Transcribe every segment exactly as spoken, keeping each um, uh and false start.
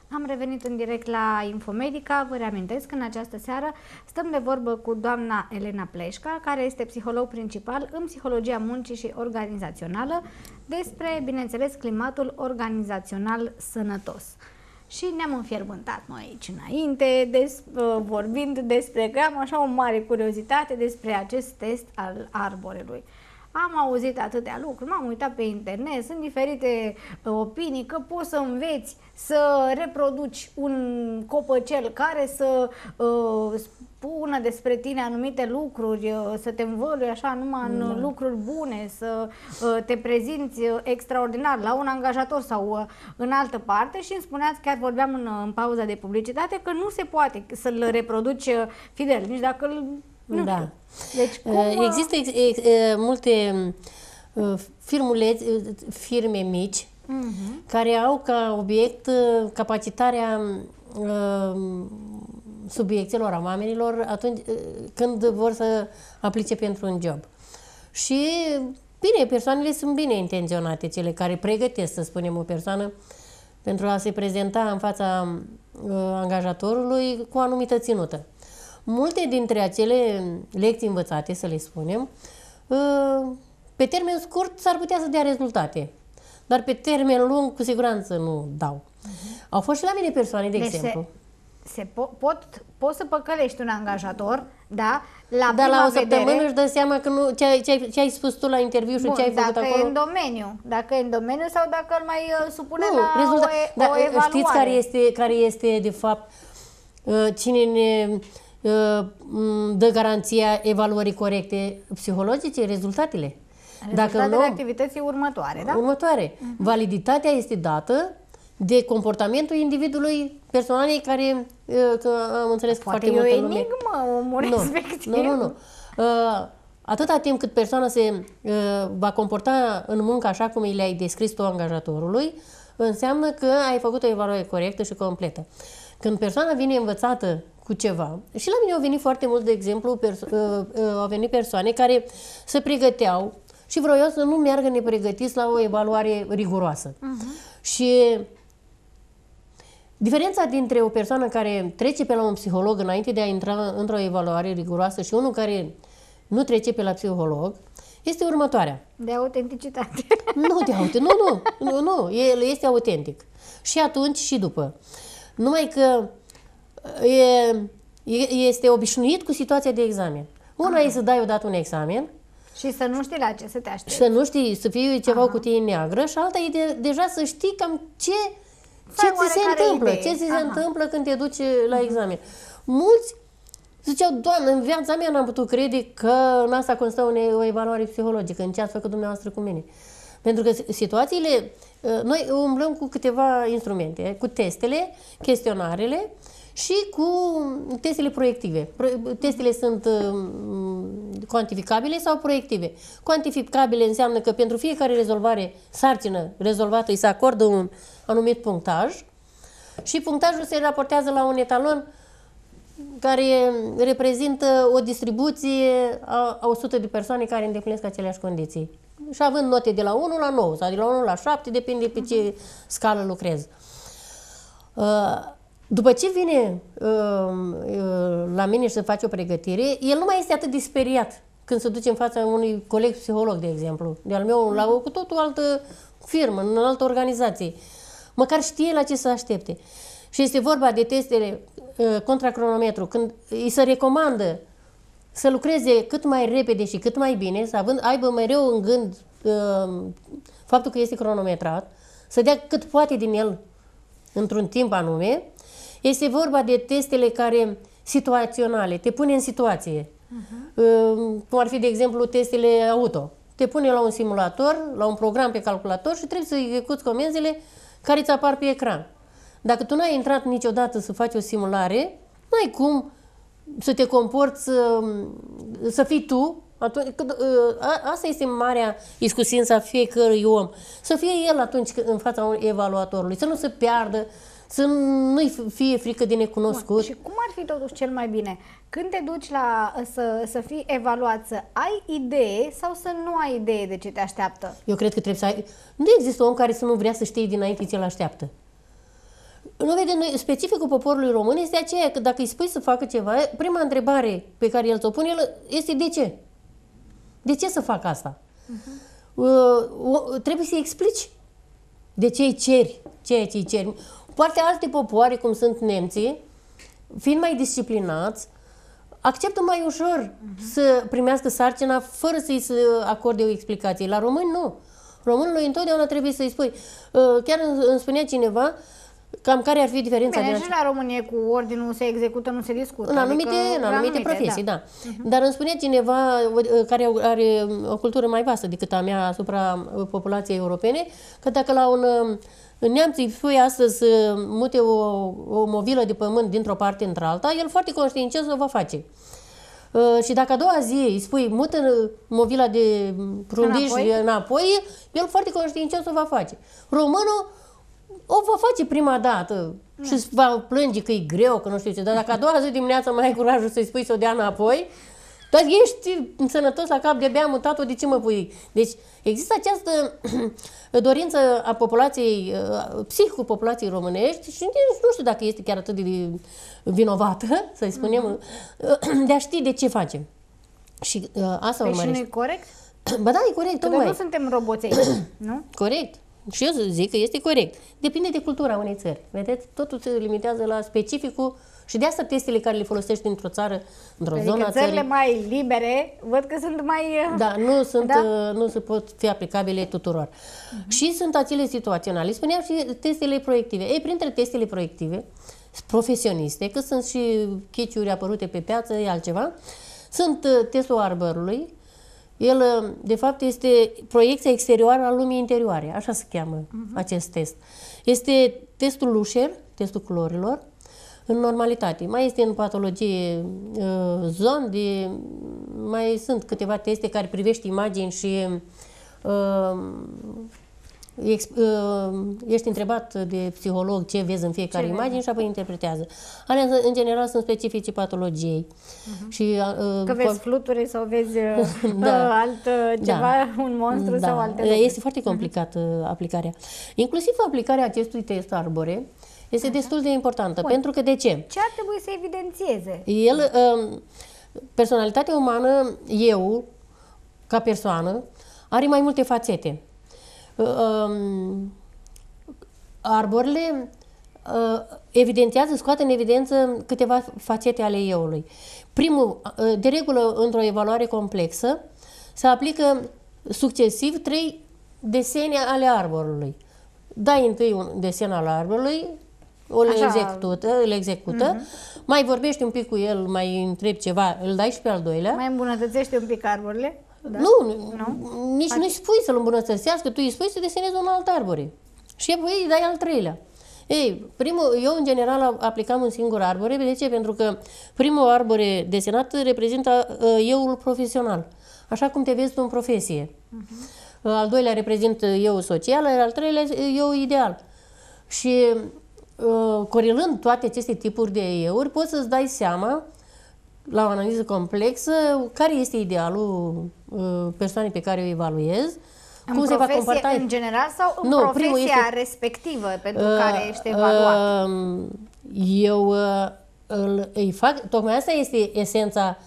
Am revenit în direct la Infomedica. Vă reamintesc că în această seară stăm de vorbă cu doamna Elena Pleșca, care este psiholog principal în psihologia muncii și organizațională, despre, bineînțeles, climatul organizațional sănătos. Și ne-am înfierbântat noi aici înainte, des, vorbind despre că am așa o mare curiozitate despre acest test al arborelui. Am auzit atâtea lucruri, m-am uitat pe internet, sunt diferite uh, opinii că poți să înveți să reproduci un copăcel care să uh, spună despre tine anumite lucruri, uh, să te învălui așa numai în mm. lucruri bune, să uh, te prezinți extraordinar la un angajator sau uh, în altă parte, și îmi spuneați, chiar vorbeam în, în pauza de publicitate, că nu se poate să-l reproduci uh, fidel, nici dacă îl Nu da. Deci, cum... Există ex, ex, multe firmuleți, firme mici uh-huh. care au ca obiect capacitarea subiecților, a oamenilor, atunci când vor să aplice pentru un job. Și, bine, persoanele sunt bine intenționate, cele care pregătesc, să spunem, o persoană pentru a se prezenta în fața angajatorului cu o anumită ținută. Multe dintre acele lecții învățate, să le spunem, pe termen scurt s-ar putea să dea rezultate, dar pe termen lung cu siguranță nu dau. Uh-huh. Au fost și la mine persoane, de deci exemplu. Se, se po pot, poți să păcălești un angajator, da? La dar la o săptămână vedere, își dă seama că nu, ce, ai, ce, ai, ce ai spus tu la interviu și bun, ce ai făcut dacă acolo. e în domeniu, dacă e în domeniu sau dacă îl mai uh, supune nu, la rezultat, o, da, o evaluare. Știți care este, care este de fapt, cine ne dă garanția evaluării corecte psihologice? Rezultatele. Rezultatele Dacă activității următoare, da? Următoare. Uh-huh. Validitatea este dată de comportamentul individului, persoanei care, că am înțeles că Poate foarte e multă o enigmă, omul nu, respectiv. Nu, nu, nu. Atâta timp cât persoana se va comporta în muncă așa cum le-ai descris tu angajatorului, înseamnă că ai făcut o evaluare corectă și completă. Când persoana vine învățată cu ceva, și la mine au venit foarte mult, de exemplu, au venit persoane care se pregăteau și vroiau să nu meargă nepregătiți la o evaluare riguroasă. Uh-huh. Și diferența dintre o persoană care trece pe la un psiholog înainte de a intra într-o evaluare riguroasă și unul care nu trece pe la psiholog este următoarea. De autenticitate. Nu de autenticitate, nu, nu, nu, nu, el este autentic. Și atunci și după. Numai că e, este obișnuit cu situația de examen. Una e să dai odată un examen și să nu știi la ce să te aștepți. Și să nu știi, să fie ceva Aha. cu cutie neagră, și alta e de, deja să știi cam ce, ce ți se întâmplă, idee. ce ți se Aha. întâmplă când te duci la examen. Mulți ziceau, Doamne, în viața mea n-am putut crede că în asta constă o evaluare psihologică, în ce ați făcut dumneavoastră cu mine. Pentru că situațiile, noi umblăm cu câteva instrumente, cu testele, chestionarele și cu testele proiective. Testele sunt cuantificabile sau proiective. Cuantificabile înseamnă că pentru fiecare rezolvare, sarcină rezolvată, îi se acordă un anumit punctaj și punctajul se raportează la un etalon care reprezintă o distribuție a o sută de persoane care îndeplinesc aceleași condiții. Și având note de la unu la nouă sau de la unu la șapte, depinde pe ce scală lucrezi. După ce vine la mine și să face o pregătire, el nu mai este atât de speriat când se duce în fața unui coleg psiholog, de exemplu, de al meu, la o cu totul altă firmă, în altă organizație. Măcar știe la ce să aștepte. Și este vorba de testele contra cronometru, când îi se recomandă să lucreze cât mai repede și cât mai bine, să având, aibă mereu în gând uh, faptul că este cronometrat, să dea cât poate din el într-un timp anume. Este vorba de testele care situaționale, te pune în situație. Uh-huh. uh, cum ar fi, de exemplu, testele auto. Te pune la un simulator, la un program pe calculator și trebuie să execuți comenzile care îți apar pe ecran. Dacă tu n-ai intrat niciodată să faci o simulare, n-ai cum să te comporți, să, să fii tu. Atunci, a, asta este marea iscusință a fiecărui om. Să fie el atunci în fața evaluatorului, să nu se piardă, să nu-i fie frică de necunoscut. Bun. Și cum ar fi totuși cel mai bine? Când te duci la, să, să fii evaluat, să ai idee sau să nu ai idee de ce te așteaptă? Eu cred că trebuie să ai... Nu există om care să nu vrea să știe dinainte ce-l așteaptă. Nu vede, noi, specificul poporului român este aceea că dacă îi spui să facă ceva, prima întrebare pe care el ți-o pune el este de ce? De ce să fac asta? Uh-huh. Uh, trebuie să-i explici de ce îi ceri, ceea ce îi ceri. Poate alte popoare, cum sunt nemții, fiind mai disciplinați, acceptă mai ușor uh-huh. să primească sarcina fără să-i se acorde o explicație. La români nu. Românului întotdeauna trebuie să-i spui. Chiar îmi spunea cineva cam care ar fi diferența. Bine, și la Românie cu ordinul se execută, nu se discută. În anumite, adică, în anumite, anumite profesii, da. da. Uh-huh. Dar îmi spunea cineva care are o cultură mai vastă decât a mea asupra populației europene, că dacă la un neamț îi spui astăzi să mute o, o mobilă de pământ dintr-o parte într-alta, el foarte conștiincios o va face. Uh, și dacă a doua zi îi spui mută movila de prundiș înapoi. înapoi, el foarte conștiincios o va face. Românul o va face prima dată mm. și va plânge că e greu, că nu știu ce, dar dacă a doua zi dimineața mai ai curajul să-i spui să o dea înapoi, dar ești sănătos la cap, de-abia mutat-o, de ce mă pui? Deci există această dorință a populației, psihicul populației românești și nu știu dacă este chiar atât de vinovată, să-i spunem, mm-hmm. de a ști de ce facem. Și asta păi urmărește. Și nu e corect? Ba da, e corect. Că nu suntem roboței, nu? Corect. Și eu zic că este corect. Depinde de cultura unei țări. Vedeți? Totul se limitează la specificul și de asta testele care le folosești într-o țară, într-o adică zonă a țările țării, mai libere, văd că sunt mai... Da, nu, sunt, da? nu se pot fi aplicabile tuturor. Uh-huh. Și sunt acele situaționale. Spuneam și testele proiective. Ei, printre testele proiective, profesioniste, că sunt și chiciuri apărute pe piață, e altceva, sunt testul arbărului. El, de fapt, este proiecția exterioară a lumii interioare, așa se cheamă uh-huh. acest test. Este testul Lusher, testul culorilor, în normalitate. Mai este în patologie uh, zonde, mai sunt câteva teste care privește imagini și uh, ex, uh, ești întrebat de psiholog ce vezi în fiecare ce imagine vezi? Și apoi interpretează. Alea, în general, sunt specifice patologiei. Uh-huh. Și, uh, că vezi fluturi sau vezi uh, da. alt ceva, da. un monstru da. sau alte lucruri. Este foarte complicată uh-huh. aplicarea. Inclusiv aplicarea acestui test Arbore este Așa. destul de importantă. Bun. Pentru că de ce? Ce ar trebui să evidențieze? El, personalitatea umană, eu, ca persoană, are mai multe fațete. Arborile evidențiază, scoate în evidență câteva fațete ale euului. Primul, de regulă, într-o evaluare complexă, se aplică succesiv trei desene ale arborului. Dai întâi un desen al arborului, o le execută, îl execută, uh-huh. mai vorbești un pic cu el, mai întrebi ceva, îl dai și pe al doilea. Mai îmbunătățești un pic arborile? Da? Nu, nu, nici nu-i spui să-l îmbunătățească, tu îi spui să desenezi un alt arbore. Și apoi îi dai al treilea. Ei, primul, eu în general aplicam un singur arbore, de ce? Pentru că primul arbore desenat reprezintă uh, euul profesional, așa cum te vezi tu în profesie. Uh-huh. Al doilea reprezintă eu social, al treilea eu ideal. Și uh, corelând toate aceste tipuri de euri, poți să-ți dai seama, la o analiză complexă, care este idealul uh, persoanei pe care o evaluezi, în cum se va comporta în general sau în nu, profesia este, respectivă pentru uh, care ești evaluat? Uh, eu uh, îl, îi fac, tocmai asta este esența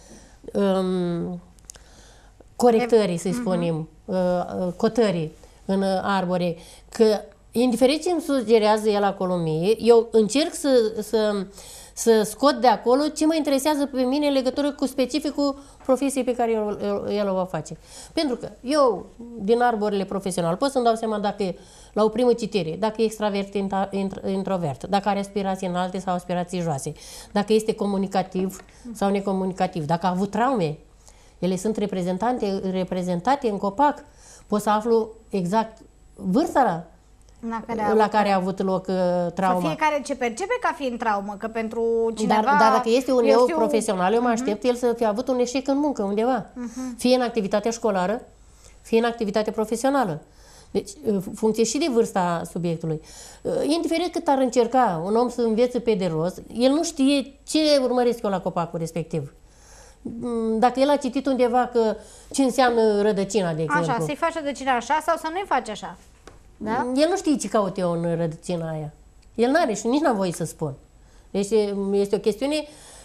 um, corectării, să-i spunem, uh, cotării în arbore, că indiferent ce îmi sugerează el acolo mie, eu încerc să, să, să scot de acolo ce mă interesează pe mine în legătură cu specificul profesiei pe care el, el, el o va face. Pentru că eu, din arborele profesional, pot să-mi dau seama dacă, la o primă citire, dacă e extravert, introvert, dacă are aspirații înalte sau aspirații joase, dacă este comunicativ sau necomunicativ, dacă a avut traume. Ele sunt reprezentate, reprezentate în copac. Pot să aflu exact vârsta la La care, a la care a avut loc uh, trauma. Să fiecare ce percepe ca fiind traumă, că pentru cineva... Dar, dar dacă este un eu, eu profesional, eu mă uh-huh. aștept el să fie avut un eșec în muncă undeva. Uh-huh. Fie în activitatea școlară, fie în activitatea profesională. Deci, funcție și de vârsta subiectului. Indiferent cât ar încerca un om să învețe pe de rost, el nu știe ce urmăresc eu la copacul respectiv. Dacă el a citit undeva că ce înseamnă rădăcina, de exemplu. Așa, să-i faci rădăcina așa sau să nu-i faci așa. Da? El nu știe ce caut eu în rădăcina aia. El n-are și nici n-am voie să spun. Deci este o chestiune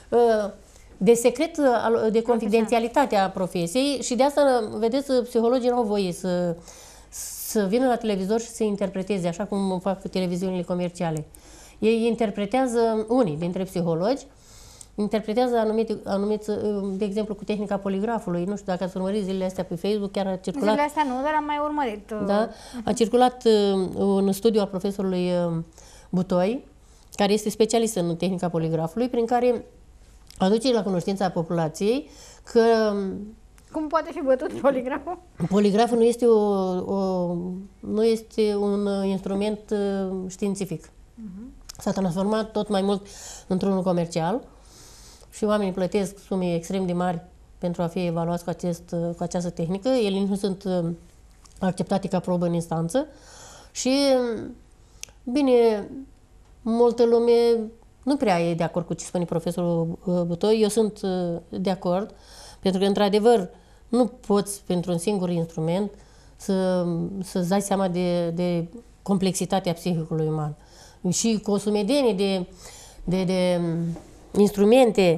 de secret, de confidențialitate a profesiei și de asta, vedeți, psihologii nu au voie să, să vină la televizor și să interpreteze, așa cum fac televiziunile comerciale. Ei interpretează, unii dintre psihologi, interpretează anumite, anumite, de exemplu, cu tehnica poligrafului. Nu știu dacă ați urmărit zilele astea pe Facebook, chiar a circulat... Zilele astea nu, dar am mai urmărit. Da? A circulat un studiu al profesorului Butoi, care este specialist în tehnica poligrafului, prin care aduce la cunoștința populației că... Cum poate fi bătut poligraful? Poligraful nu este, o, o, nu este un instrument științific. Uh-huh. S-a transformat tot mai mult într-unul comercial și oamenii plătesc sume extrem de mari pentru a fi evaluați cu, acest, cu această tehnică. Ele nu sunt acceptate ca probă în instanță și, bine, multă lume nu prea e de acord cu ce spune profesorul Butoi. Eu sunt de acord, pentru că, într-adevăr, nu poți, pentru un singur instrument, să, să-ți dai seama de, de complexitatea psihicului uman. Și cu o sumedenie de, de, de instrumente,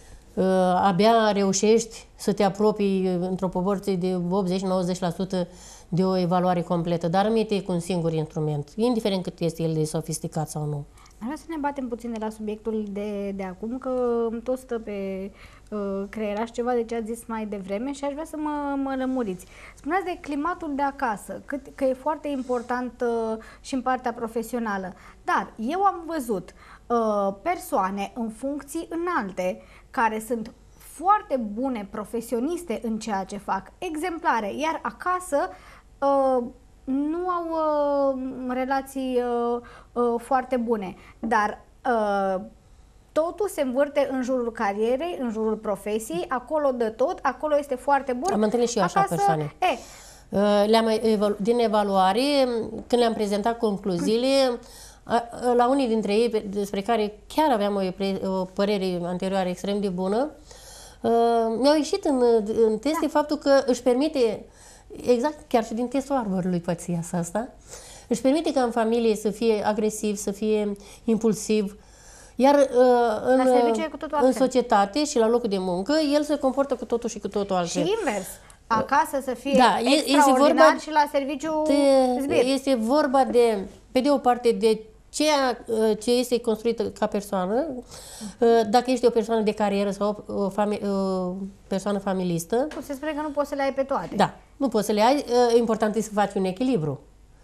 abia reușești să te apropii într-o proporție de optzeci-nouăzeci la sută de o evaluare completă, dar rămite cu un singur instrument, indiferent cât este el de sofisticat sau nu. Vreau să ne batem puțin de la subiectul de, de acum, că tot stă pe uh, creieraș ceva de ce ați zis mai devreme și aș vrea să mă, mă lămuriți. Spuneați de climatul de acasă, cât, că e foarte important uh, și în partea profesională, dar eu am văzut uh, persoane în funcții înalte care sunt foarte bune profesioniste în ceea ce fac, exemplare, iar acasă uh, nu au uh, relații uh, uh, foarte bune, dar uh, totul se învârte în jurul carierei, în jurul profesiei, acolo de tot, acolo este foarte bun. Am întâlnit și eu așa acasă, persoane. E, le-am evalu- din evaluare, când le-am prezentat concluziile, la unii dintre ei, despre care chiar aveam o, o părere anterioară extrem de bună, mi-au ieșit în, în teste da. faptul că își permite, exact chiar și din testul Arborului poate să iasă asta, își permite ca în familie să fie agresiv, să fie impulsiv, iar în, în societate și la locul de muncă, el se comportă cu totul și cu totul altfel. Și invers. Acasă să fie da, extraordinar vorba și la serviciu de, zbir. Este vorba de, pe de o parte, de ceea ce este construită ca persoană, dacă ești o persoană de carieră sau o, o, fami, o persoană familistă. Poți să spune că nu poți să le ai pe toate. Da, nu poți să le ai. Important este să faci un echilibru.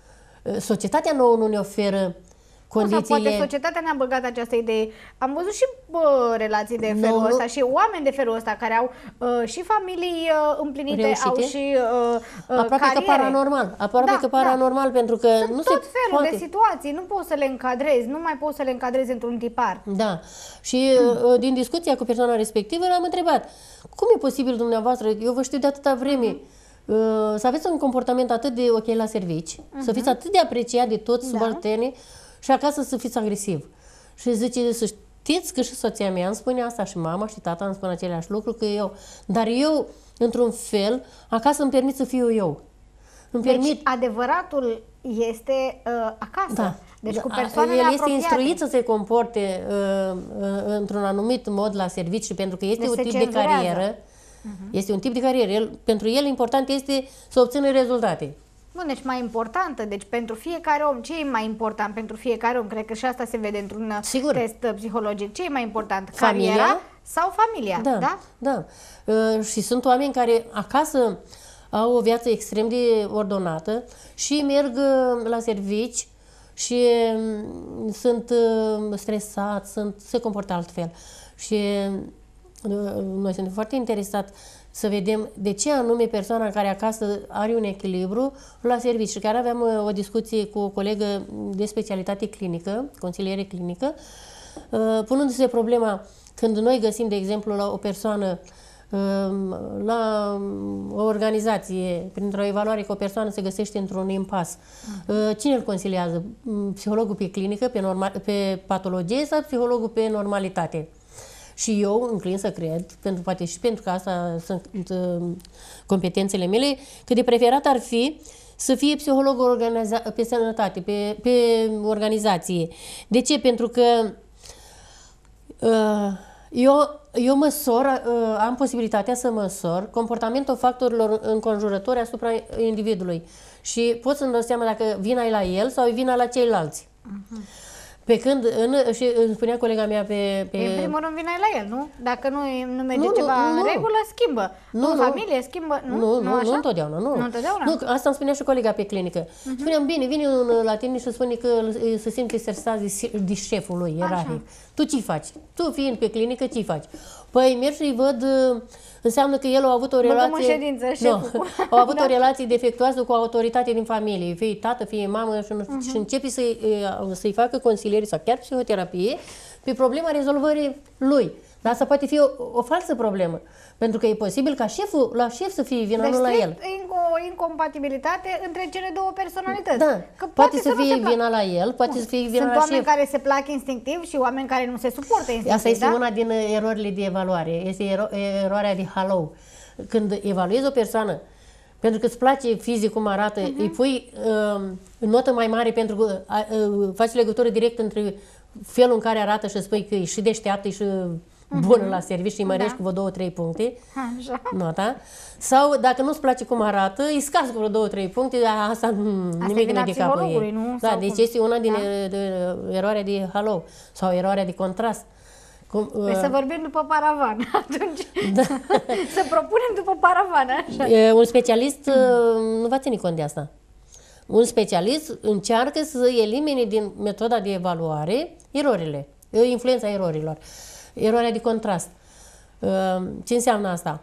Societatea nouă nu ne oferă condițiile... Sau poate societatea ne-a băgat această idee. Am văzut și bă, relații de felul no, ăsta și oameni de felul ăsta care au uh, și familii uh, împlinite, reușite. Au și uh, uh, Aproape cariere. că paranormal. Aproape da, că paranormal, da. Pentru că sunt nu tot se felul poate. de situații. Nu poți să le încadrezi, nu mai poți să le încadrezi într-un tipar. Da. Și uh, din discuția cu persoana respectivă l-am întrebat, cum e posibil dumneavoastră, eu vă știu de atâta vreme, uh, să aveți un comportament atât de ok la servici, uh-huh. să fiți atât de apreciat de toți subalternii, da. Și acasă să fiți agresiv. Și zice, să știți că și soția mea îmi spune asta, și mama și tata îmi spun același lucru, că eu, dar eu, într-un fel, acasă îmi permit să fiu eu. Îmi deci permit... adevăratul este uh, acasă. Da. Deci cu El persoanele este apropiate. instruit să se comporte uh, uh, într-un anumit mod la serviciu, pentru că este deci un tip cenzurează. de carieră. Uh-huh. Este un tip de carieră. El, pentru el important este să obțină rezultate. Nu, deci mai importantă, deci pentru fiecare om, ce e mai important pentru fiecare om? Cred că și asta se vede într-un Sigur. test psihologic. Ce e mai important? Familia? Cariera sau familia? Da, da. da. Uh, și sunt oameni care acasă au o viață extrem de ordonată și merg uh, la servici și uh, sunt uh, stresați, sunt, se comportă altfel. Și uh, noi suntem foarte interesați să vedem de ce anume persoana care acasă are un echilibru la serviciu. Chiar aveam o discuție cu o colegă de specialitate clinică, consiliere clinică, punându-se problema când noi găsim, de exemplu, la o persoană, la o organizație, printr-o evaluare că o persoană se găsește într-un impas, cine îl consiliază? Psihologul pe clinică, pe, normal, pe patologie sau psihologul pe normalitate? Și eu înclin să cred, pentru, poate și pentru că asta sunt uh, competențele mele, că de preferat ar fi să fie psiholog pe sănătate, pe, pe organizație. De ce? Pentru că uh, eu, eu măsor, uh, am posibilitatea să măsor comportamentul factorilor înconjurători asupra individului și pot să-mi dau seama dacă vina e la el sau e vina la ceilalți. Uh-huh. Pe când, în, și îmi spunea colega mea pe... pe... În primul rând vine la el, nu? Dacă nu, nu merge nu, ceva nu, în regulă, schimbă. Nu, în nu, familie, schimbă, nu? Nu, nu, nu, așa? nu întotdeauna, nu. Nu întotdeauna? Nu, asta îmi spunea și colega pe clinică. Uh-huh. Spuneam, bine, vine un la tine și spune că se simte stresat de, de șeful lui, ierarhic. Tu ce faci? Tu fiind pe clinică, ce faci? Păi merg și văd... Înseamnă că el a avut o relație... Ședință, șeful. Nu, a avut da. o relație defectuoasă cu autoritatea din familie, fie tată, fie mamă, și, uh-huh. și începe să-i, să-i facă consiliere sau chiar psihoterapie pe problema rezolvării lui. Dar asta poate fi o, o falsă problemă. Pentru că e posibil ca șeful, la șef să fie vina, deci, nu la el. O incompatibilitate între cele două personalități. Da, că poate, poate să, să fie vina la el, poate Bun. să fie vina Sunt la șef. Sunt oameni care se plac instinctiv și oameni care nu se suportă instinctiv. Asta este da? una din erorile de evaluare. Este ero eroarea de halo. Când evaluezi o persoană, pentru că îți place fizic cum arată, uh-huh. îi pui uh, notă mai mare pentru că uh, faci legătură direct între felul în care arată și spui că e și deșteaptă și bună uh-huh. la serviciu și îi mărești da. cu vreo două, trei puncte. Așa. Nota. Sau dacă nu-ți place cum arată, îi scazi cu vreo două, trei puncte, dar asta, asta nimic nu de capul ei. Nu? Da, Sau deci cum? este una din da? de, de, eroarea de halo sau eroarea de contrast. Cum, păi uh... să vorbim după paravan atunci. Da. Să propunem după paravan, așa. E, un specialist uh, nu va ține cont de asta. Un specialist încearcă să elimine din metoda de evaluare erorile, influența erorilor. Eroarea de contrast. Uh, ce înseamnă asta?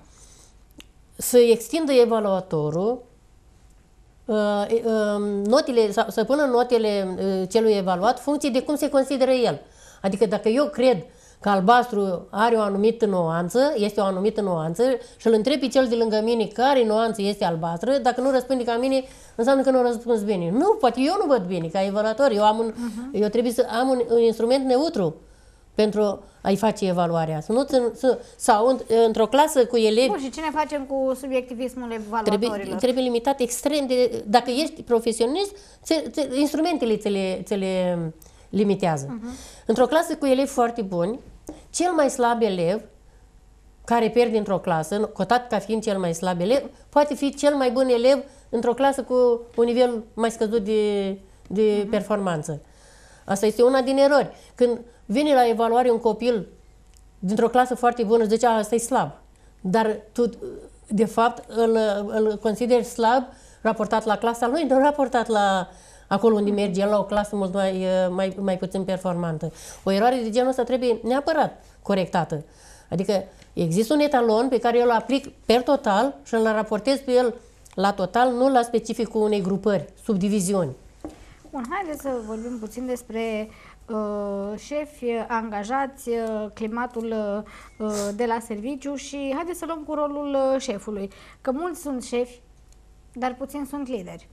Să extindă evaluatorul uh, uh, notele, sau să pună notele uh, celui evaluat funcție de cum se consideră el. Adică dacă eu cred că albastru are o anumită nuanță, este o anumită nuanță și îl întreb pe cel de lângă mine care nuanță este albastră, dacă nu răspunde ca mine, înseamnă că nu răspuns bine. Nu, poate eu nu văd bine ca evaluator, eu, am un, uh-huh. eu trebuie să am un, un instrument neutru pentru a-i face evaluarea. Să nu, să, sau într-o clasă cu elevi... Bun, și ce ne facem cu subiectivismul evaluatorilor? Trebuie, trebuie limitat extrem de... Dacă ești profesionist, ți, ți, instrumentele ți le, ți le limitează. Uh-huh. Într-o clasă cu elevi foarte buni, cel mai slab elev care pierde într-o clasă, cotat ca fiind cel mai slab elev, poate fi cel mai bun elev într-o clasă cu un nivel mai scăzut de, de uh-huh. performanță. Asta este una din erori. Când vine la evaluare un copil dintr-o clasă foarte bună și zice, asta e slab. Dar tu, de fapt, îl, îl consideri slab raportat la clasa lui, nu raportat la acolo unde merge el, la o clasă mult mai, mai, mai puțin performantă. O eroare de genul ăsta trebuie neapărat corectată. Adică există un etalon pe care eu îl aplic per total și îl raportez pe el la total, nu la specificul unei grupări, subdiviziuni. Bun, haideți să vorbim puțin despre uh, șefi, angajați, uh, climatul uh, de la serviciu și haideți să luăm cu rolul uh, șefului. Că mulți sunt șefi, dar puțini sunt lideri.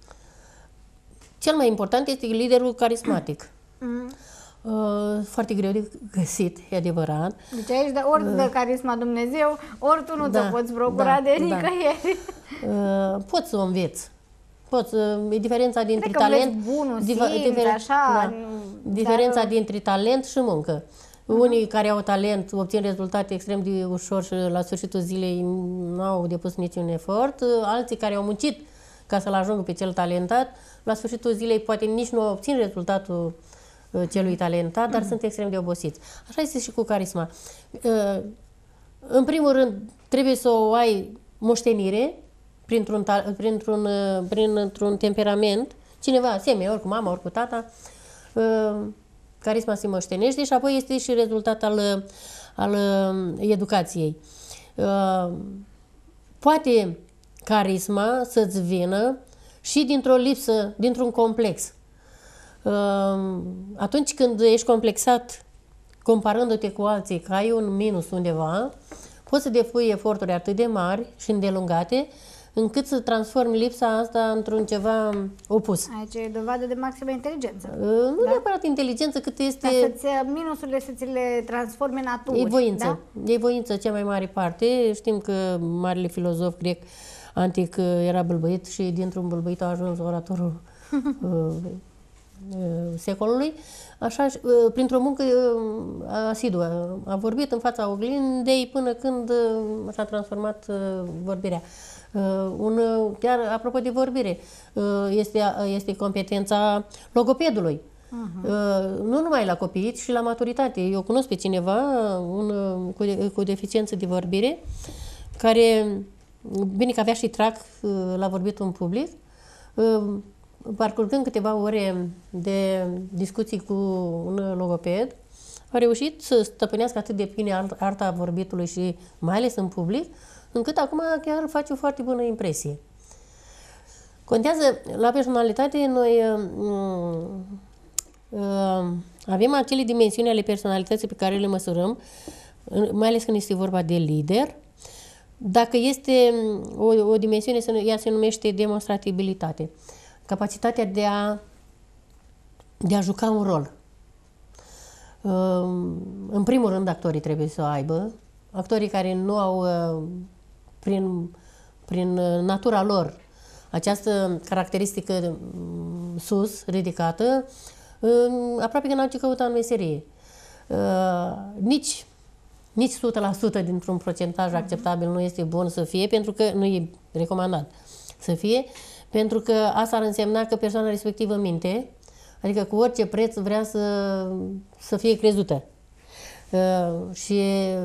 Cel mai important este liderul carismatic. Mm. Uh, foarte greu de găsit, e adevărat. Deci aici, de ori uh, dă carisma Dumnezeu, ori tu nu da, te poți procura da, de nicăieri. Da. Uh, poți să o înveți. Poți, e diferența dintre Cred talent, bunul, difer, simți, difer, așa, da, diferența dar... dintre talent și muncă. Uh-huh. Unii care au talent obțin rezultate extrem de ușor și la sfârșitul zilei nu au depus niciun efort. Alții care au muncit ca să-l ajungă pe cel talentat, la sfârșitul zilei poate nici nu obțin rezultatul celui talentat, dar uh-huh. sunt extrem de obosiți. Așa este și cu carisma. În primul rând, trebuie să o ai moștenire printr-un, printr-un, printr-un temperament, cineva semene, ori cu mama, ori cu tata, carisma se moștenește și apoi este și rezultat al, al educației. Poate carisma să-ți vină și dintr-o lipsă, dintr-un complex. Atunci când ești complexat comparându-te cu alții, că ai un minus undeva, poți să depui eforturi atât de mari și îndelungate încât să transformi lipsa asta într-un ceva opus. Aici e dovadă de maximă inteligență. Nu da? neapărat inteligență, cât este... Ca să minusurile să ți le transforme în aturi. E voință. Da? E voință cea mai mare parte. Știm că marele filozof grec antic era bâlbâit și dintr-un bâlbâit a ajuns oratorul secolului. Așa, printr-o muncă asiduă. A vorbit în fața oglindei până când s-a transformat vorbirea. Un, chiar apropo de vorbire, este, este competența logopedului. Uh-huh. Nu numai la copii, ci și la maturitate. Eu cunosc pe cineva un, cu, de, cu deficiență de vorbire, care, bine că avea și trac la vorbitul în public, parcurgând câteva ore de discuții cu un logoped, a reușit să stăpânească atât de bine arta vorbitului și mai ales în public, încât acum chiar face o foarte bună impresie. Contează la personalitate, noi uh, uh, avem acele dimensiuni ale personalității pe care le măsurăm, mai ales când este vorba de lider. Dacă este o, o dimensiune, ea se numește demonstratibilitate. Capacitatea de a, de a juca un rol. Uh, în primul rând, actorii trebuie să o aibă. Actorii care nu au, uh, prin, prin natura lor, această caracteristică sus, ridicată, aproape că n-au ce căuta în meserie. Nici, nici o sută la sută dintr-un procentaj acceptabil nu este bun să fie, pentru că nu e recomandat să fie, pentru că asta ar însemna că persoana respectivă minte, adică cu orice preț vrea să, să fie crezută. Și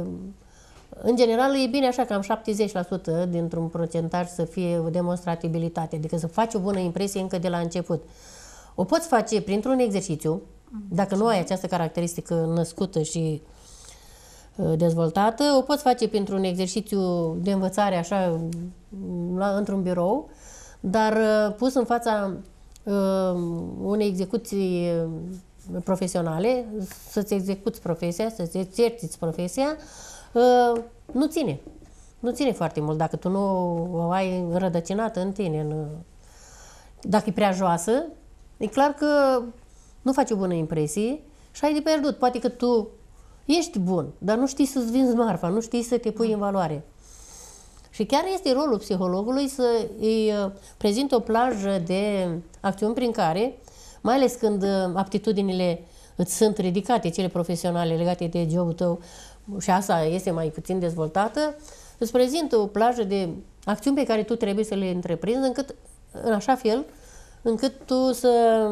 în general, e bine așa, cam șaptezeci la sută dintr-un procentaj să fie o demonstratibilitate, adică să faci o bună impresie încă de la început. O poți face printr-un exercițiu, dacă nu ai această caracteristică născută și dezvoltată, o poți face printr-un exercițiu de învățare, așa, într-un birou, dar pus în fața uh, unei execuții profesionale, să-ți execuți profesia, să-ți exerciți profesia, Uh, nu ține. Nu ține foarte mult dacă tu nu o ai înrădăcinată în tine. În... Dacă e prea joasă, e clar că nu faci o bună impresie și ai de pierdut. Poate că tu ești bun, dar nu știi să-ți vinzi marfa, nu știi să te pui în valoare. Și chiar este rolul psihologului să îi prezinte o plajă de acțiuni prin care, mai ales când aptitudinile îți sunt ridicate, cele profesionale legate de jobul tău, și asta este mai puțin dezvoltată, îți prezintă o plajă de acțiuni pe care tu trebuie să le întreprinzi încât, în așa fel încât tu să,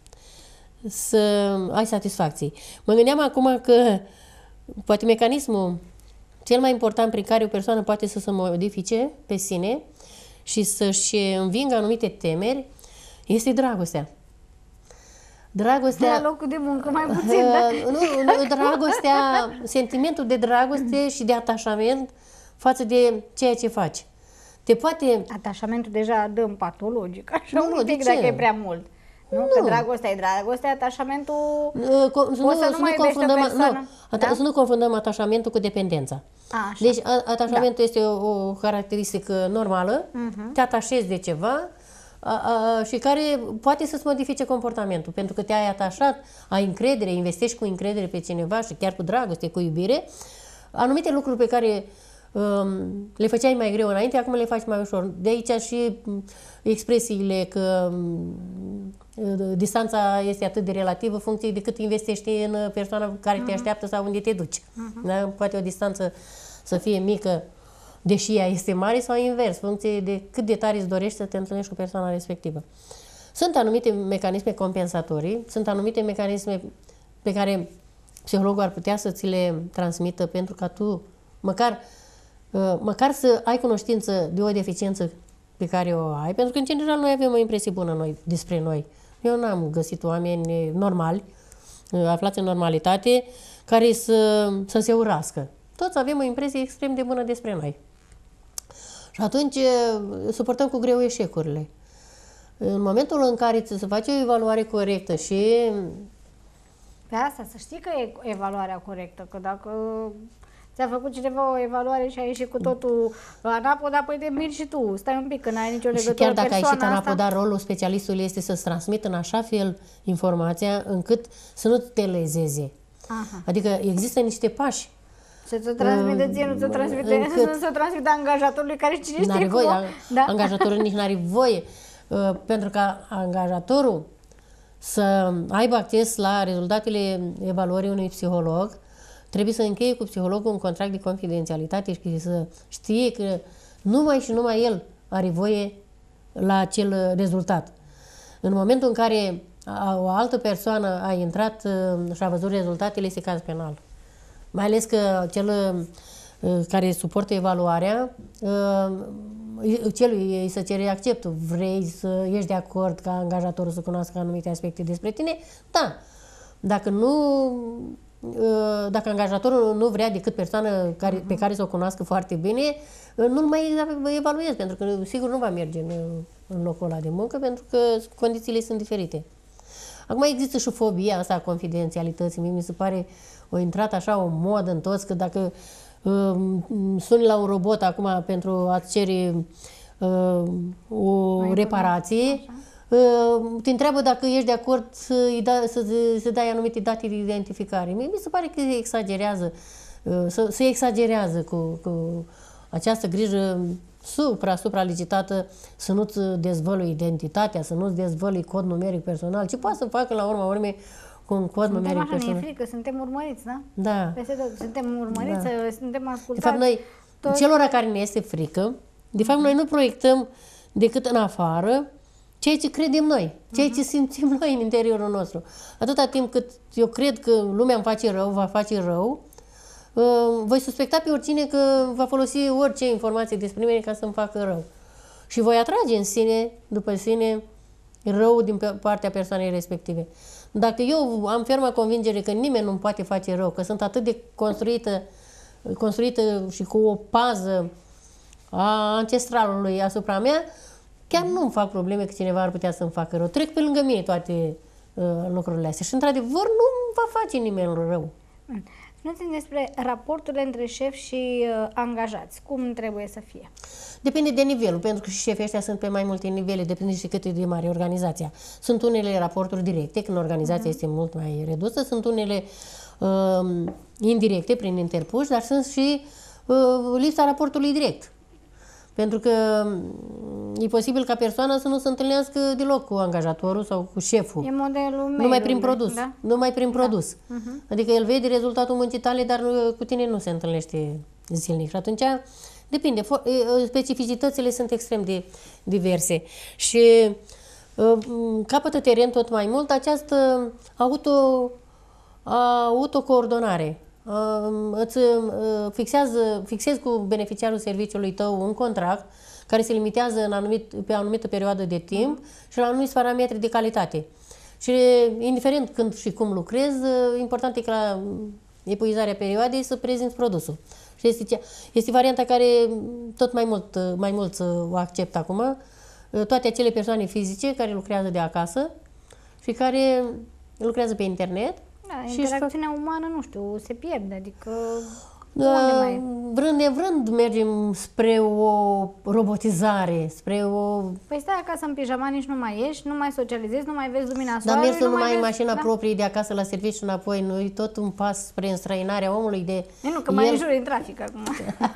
să ai satisfacții. Mă gândeam acum că poate mecanismul cel mai important prin care o persoană poate să se modifice pe sine și să-și învingă anumite temeri este dragostea. Dragostea... La locul de muncă mai puțin, da? Nu, nu, dragostea, sentimentul de dragoste și de atașament față de ceea ce faci. Te poate... Atașamentul deja dăm patologic, așa nu, un pic dacă e prea mult. Nu? Nu. Că dragostea e dragoste, atașamentul... Nu, poți să nu, să nu mai confundăm, iubești o persoană. Nu, da? Să nu confundăm atașamentul cu dependența. A, așa. Deci atașamentul da. este o, o caracteristică normală, uh-huh. Te atașezi de ceva a, a, și care poate să-ți modifice comportamentul, pentru că te-ai atașat, ai încredere, investești cu încredere pe cineva și chiar cu dragoste, cu iubire, anumite lucruri pe care um, le făceai mai greu înainte, acum le faci mai ușor. De aici și expresiile că um, distanța este atât de relativă funcție de cât investești în persoana care uh-huh. te așteaptă sau unde te duci. Uh-huh. Da? Poate o distanță să fie mică, deși ea este mare, sau invers, funcție de cât de tare îți dorești să te întâlnești cu persoana respectivă. Sunt anumite mecanisme compensatorii, sunt anumite mecanisme pe care psihologul ar putea să ți le transmită pentru ca tu, măcar, măcar să ai cunoștință de o deficiență pe care o ai, pentru că, în general, noi avem o impresie bună noi, despre noi. Eu n-am găsit oameni normali, aflați în normalitate, care să, să se urască. Toți avem o impresie extrem de bună despre noi. Și atunci suportăm cu greu eșecurile. În momentul în care ți se face o evaluare corectă și... Pe asta, să știi că e evaluarea corectă, că dacă ți-a făcut cineva o evaluare și a ieșit cu totul anapoda, păi de miri și tu, stai un pic, că n-ai nicio legătură. Și chiar dacă ai ieșit anapoda, rolul specialistului este să-ți transmită în așa fel informația încât să nu te lezeze. Aha. Adică există niște pași Să ți-o transmite ție, nu ți-o transmite, încât nu ți-o transmite angajatorului care cine n-are știe voie, cum. Da? angajatorul nici n-are voie, uh, pentru ca angajatorul să aibă acces la rezultatele evaluării unui psiholog, trebuie să încheie cu psihologul un contract de confidențialitate și să știe că numai și numai el are voie la acel rezultat. În momentul în care o altă persoană a intrat și a văzut rezultatele, este caz penal. Mai ales că cel care suportă evaluarea, celui îi se cere acceptul. Vrei să ești de acord ca angajatorul să cunoască anumite aspecte despre tine? Da. Dacă nu, dacă angajatorul nu vrea decât persoană care, pe care să o cunoască foarte bine, nu-l mai evaluez, pentru că sigur nu va merge în, în locul ăla de muncă, pentru că condițiile sunt diferite. Acum există și fobia asta a confidențialității. Mie mi se pare o intrat așa o modă în toți, că dacă uh, suni la un robot acum pentru a-ți cere uh, o mai reparație, uh, te întreabă dacă ești de acord să-i da, să, să dai anumite date de identificare. Mie mi se pare că se exagerează, uh, să, se exagerează cu, cu această grijă supra, supra-licitată, să nu-ți dezvălui identitatea, să nu-ți dezvălui cod numeric personal. Ce poate să facă la urma urmei cu un cod suntem numeric așa, personal? ne e frică, suntem urmăriți, da? Da. Peste tot, suntem urmăriți, da. Suntem ascultați. De fapt, noi, tot... celor care ne este frică, de fapt, noi nu proiectăm decât în afară ceea ce credem noi, ceea ce simțim noi în interiorul nostru. Atâta timp cât eu cred că lumea îmi face rău, va face rău, Uh, voi suspecta pe oricine că va folosi orice informație despre mine ca să-mi facă rău. Și voi atrage în sine, după sine, rău din partea persoanei respective. Dacă eu am ferma convingere că nimeni nu-mi poate face rău, că sunt atât de construită, construită și cu o pază a ancestralului asupra mea, chiar nu-mi fac probleme că cineva ar putea să-mi facă rău. Trec pe lângă mine toate uh, lucrurile astea și, într-adevăr, nu va face nimeni rău. Mm. Spuneți-mi despre raporturile între șef și uh, angajați. Cum trebuie să fie? Depinde de nivelul, pentru că și șefii ăștia sunt pe mai multe nivele, depinde și cât de mare organizația. Sunt unele raporturi directe, când organizația uh-huh. este mult mai redusă, sunt unele uh, indirecte, prin interpuși, dar sunt și uh, lipsa raportului direct. Pentru că e posibil ca persoana să nu se întâlnească deloc cu angajatorul sau cu șeful. E modelul meu. Numai prin produs. Da? Numai prin produs. Da. Uh-huh. Adică el vede rezultatul muncii tale, dar cu tine nu se întâlnește zilnic. Și atunci depinde. Specificitățile sunt extrem de diverse. Și capătă teren tot mai mult această auto, autocoordonare. Îți fixează, fixezi cu beneficiarul serviciului tău un contract care se limitează în anumit, pe o anumită perioadă de timp și la anumiți parametri de calitate. Și indiferent când și cum lucrezi, important e că la epuizarea perioadei să prezinți produsul. Și este, este varianta care tot mai mult, mai mult o acceptă acum. Toate acele persoane fizice care lucrează de acasă și care lucrează pe internet. Da, și interacțiunea fac... umană, nu știu, se pierde, adică... Da, mai... Vrând nevrând mergem spre o robotizare, spre o... Păi stai acasă în pijama, nici nu mai ieși, nu mai socializezi, nu mai vezi lumina soarelui. Dar mersul nu numai mai în vezi... mașina da? proprie de acasă la serviciu și înapoi, nu e tot un pas spre înstrăinarea omului de... E, nu, că el... mai înjuri în trafic acum.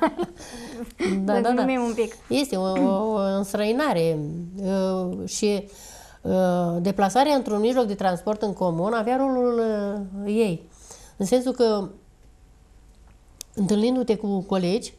Da, da, da. Un pic. Este o, o, o înstrăinare uh, și uh, deplasarea într-un mijloc de transport în comun avea rolul uh, ei. În sensul că întâlnindu-te cu colegi,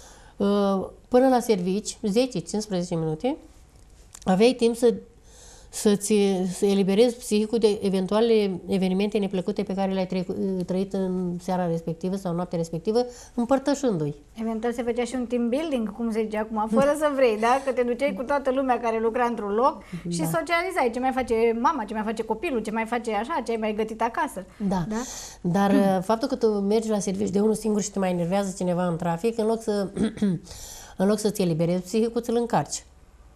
până la servici, zece cincisprezece minute, aveai timp să, să-ți să eliberezi psihicul de eventuale evenimente neplăcute pe care le-ai trăit în seara respectivă sau în noaptea respectivă, împărtășându-i. Eventual se făcea și un team building, cum se zice acum, fără să vrei, da? Că te duceai cu toată lumea care lucra într-un loc și da. socializai ce mai face mama, ce mai face copilul, ce mai face așa, ce ai mai gătit acasă. Da, da? Dar mm. faptul că tu mergi la serviciu de unul singur și te mai enervează cineva în trafic, în loc să în loc să-ți eliberezi psihicul, ți-l încarci.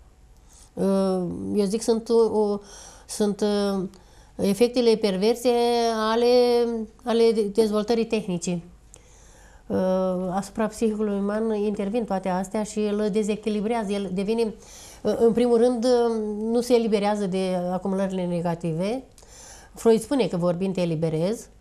Eu zic, sunt, sunt efectele perverse ale, ale dezvoltării tehnice. Asupra psihicului uman intervin toate astea și îl dezechilibrează. El devine, în primul rând, nu se eliberează de acumulările negative. Freud spune că vorbind te eliberezi,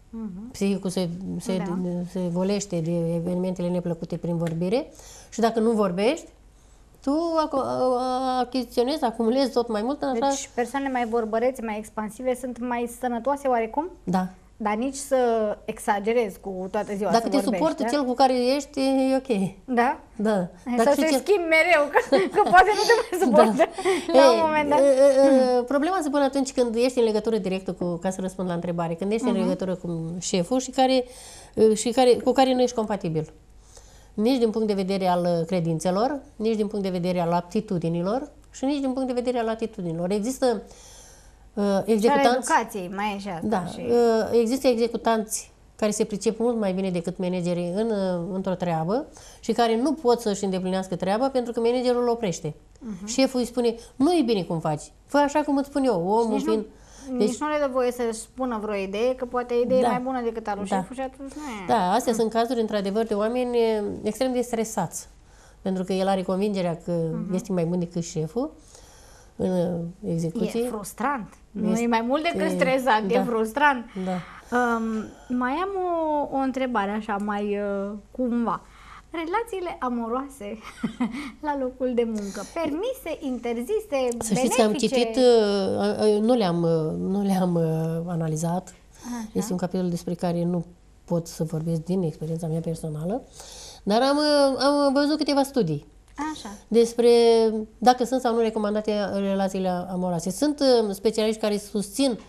uh-huh. Psihicul se, se, da. se golește de evenimentele neplăcute prin vorbire și dacă nu vorbești, tu achiziționezi, acumulezi tot mai mult în așa... Deci persoanele mai vorbărețe, mai expansive sunt mai sănătoase oarecum? Da. Dar nici să exagerezi cu toată ziua. Dacă să te vorbești, suportă da? cel cu care ești, e ok. Da? Da. Sau să-i cel... schimbi mereu, că, că poate nu te mai suportă da. la e, un moment dat. E, e, problema se pune atunci când ești în legătură directă cu, ca să răspund la întrebare, când ești uh-huh. în legătură cu șeful și, care, și care, cu care nu ești compatibil. Nici din punct de vedere al credințelor, nici din punct de vedere al aptitudinilor și nici din punct de vedere al atitudinilor. Există uh, executanți... Și al educației, mai e și asta. Da, și... uh, există executanți care se pricep mult mai bine decât managerii în, uh, într-o treabă și care nu pot să-și îndeplinească treaba pentru că managerul îl oprește. Uh-huh. Șeful îi spune, nu e bine cum faci, fă așa cum îți spun eu, omul nici fiind... Nu, deci, nici nu le dă voie să-și spună vreo idee, că poate ideea da. e mai bună decât al lui da. șeful și atunci nu e. Da, astea mm. sunt cazuri, într-adevăr, de oameni extrem de stresați. Pentru că el are convingerea că mm-hmm. este mai bun decât șeful în execuție. E frustrant. Este... Nu e mai mult decât stresant, da. e frustrant. Da. Um, mai am o, o întrebare așa, mai uh, cumva. Relațiile amoroase la locul de muncă, permise, interzise, Să știți că am citit, nu le-am, nu le-am analizat. Așa. Este un capitol despre care nu pot să vorbesc din experiența mea personală, dar am, am văzut câteva studii. Așa. Despre dacă sunt sau nu recomandate relațiile amoroase. Sunt specialiști care susțin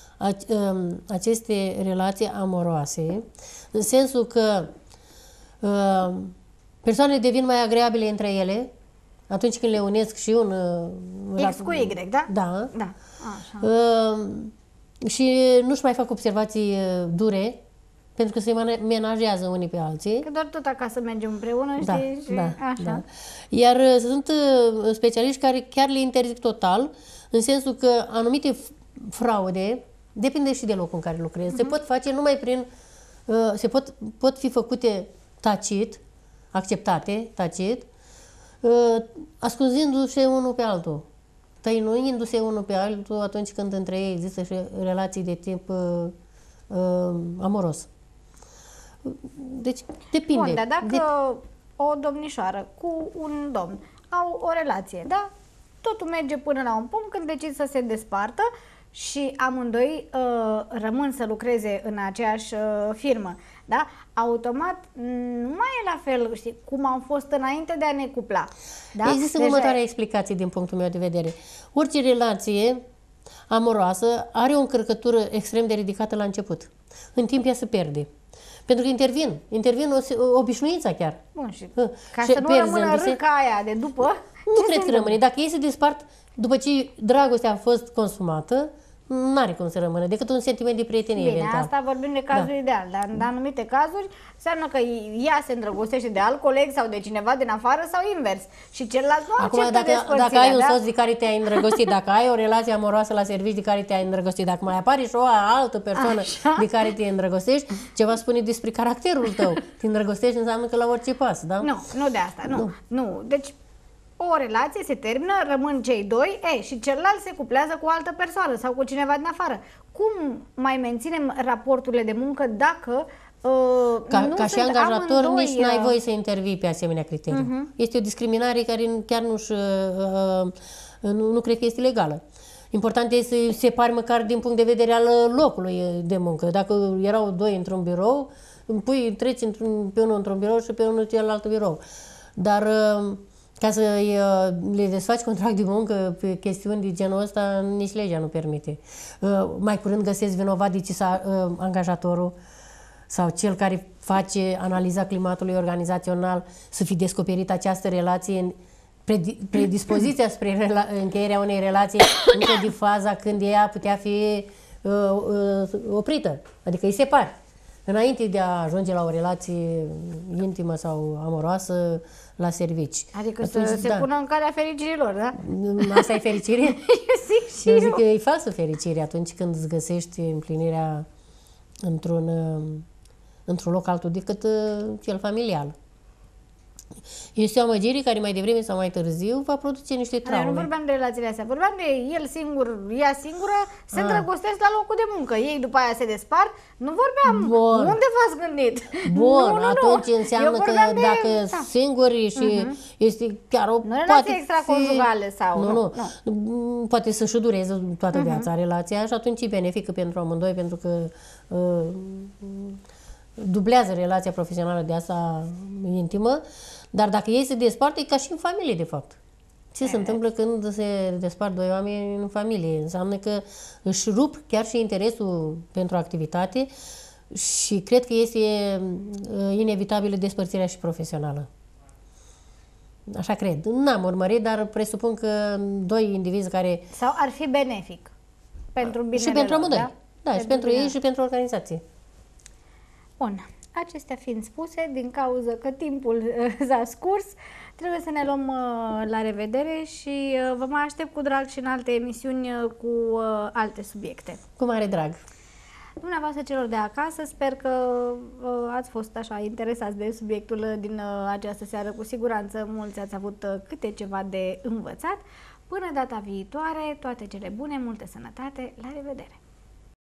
aceste relații amoroase, în sensul că Uh, persoanele devin mai agreabile între ele atunci când le unesc și un... Uh, X cu Y, da? Da. da. Așa. Uh, și nu-și mai fac observații dure pentru că se menajează unii pe alții. Că doar tot acasă mergem împreună, da, știi? Și da, așa. Da. Iar sunt specialiști care chiar le interzic total, în sensul că anumite fraude, depinde și de locul în care lucrezi, uh-huh. se pot face numai prin... Uh, se pot, pot fi făcute tacit, acceptate, tacit, uh, ascunzându-se unul pe altul, tăinuindu-se unul pe altul atunci când între ei există și relații de tip uh, uh, amoros. Deci, depinde. Bun, dar dacă de... o domnișoară cu un domn au o relație, da? Totul merge până la un punct când decid să se despartă și amândoi uh, rămân să lucreze în aceeași uh, firmă, da? Automat nu mai e la fel, știi, cum am fost înainte de a ne cupla. Da? Există Deja... următoarea explicație din punctul meu de vedere. Orice relație amoroasă are o încărcătură extrem de ridicată la început. În timp ea se pierde. Pentru că intervin, intervin o, o obișnuința chiar. Bun, și uh, ca și să nu rămână râca aia de după, nu cred că rămâne. Dacă ei se despart, după ce dragostea a fost consumată, n-are cum să rămână, decât un sentiment de prietenie. Bine, eventual. asta vorbim de cazuri da. ideal, dar în anumite cazuri înseamnă că ea se îndrăgostește de alt coleg sau de cineva din afară sau invers și celălalt nu Acum, acceptă dacă, dacă ai un da? soț de care te-ai îndrăgostit, dacă ai o relație amoroasă la serviciu de care te-ai îndrăgostit, dacă mai apare și o altă persoană Așa? de care te îndrăgostești, ceva spune despre caracterul tău. Te îndrăgostești înseamnă că la orice pas, da? Nu, nu de asta, nu. nu. nu. Deci o relație se termină, rămân cei doi, e, și celălalt se cuplează cu o altă persoană sau cu cineva din afară. Cum mai menținem raporturile de muncă dacă uh, ca, nu ca și sunt angajator amândoi, nici n-ai voie să intervii pe asemenea criterii. Uh-huh. Este o discriminare care chiar nu-și, uh, uh, nu, nu cred că este legală. Important este să separi măcar din punct de vedere al locului de muncă. Dacă erau doi într-un birou, pui, treci într-un, pe unul într-un birou și pe unul celălalt birou. Dar uh, ca să le desfaci contract de muncă pe chestiuni de genul ăsta, nici legea nu permite. Mai curând găsesc vinovat de ce s-a angajatorul sau cel care face analiza climatului organizațional să fi descoperit această relație în predispoziția spre încheierea unei relații încă de faza când ea putea fi oprită. Adică îi separi. Înainte de a ajunge la o relație intimă sau amoroasă la servici. Adică Atunci, să se da. pună în calea fericirilor, da? Asta e fericire? Eu zic și eu. eu. zic că e falsă fericire atunci când îți găsești împlinirea într-un într-un loc altul decât cel familial. Este o amăgire care mai devreme sau mai târziu va produce niște traume. Nu vorbeam de relațiile astea, vorbeam de el singur, ea singură, se ah. îndrăgostesc la locul de muncă. Ei după aia se despart. Nu vorbeam Bun. Unde v-ați gândit. Bun, nu, nu, atunci nu. înseamnă că de... dacă da. singuri și uh-huh. este chiar o... Nu relații extraconjugale fi... sau... Nu, nu, nu. Poate să-și dureze toată uh-huh. viața relația și atunci e benefică pentru amândoi, pentru că uh, dublează relația profesională de asta intimă. Dar dacă ei se despart, e ca și în familie, de fapt. Ce se întâmplă când se despart doi oameni în familie? Înseamnă că își rup chiar și interesul pentru activitate și cred că este inevitabilă despărțirea și profesională. Așa cred. N-am urmărit, dar presupun că doi indivizi care... Sau ar fi benefic pentru binele Și pentru amândoi. Da, da pentru și pentru bine. ei și pentru organizație. Bun. Acestea fiind spuse, din cauza că timpul s-a scurs, trebuie să ne luăm uh, la revedere și uh, vă mai aștept cu drag și în alte emisiuni uh, cu uh, alte subiecte. Cu mare drag. Dumneavoastră celor de acasă, sper că uh, ați fost așa interesați de subiectul din uh, această seară. Cu siguranță mulți ați avut uh, câte ceva de învățat. Până data viitoare, toate cele bune, multă sănătate, la revedere!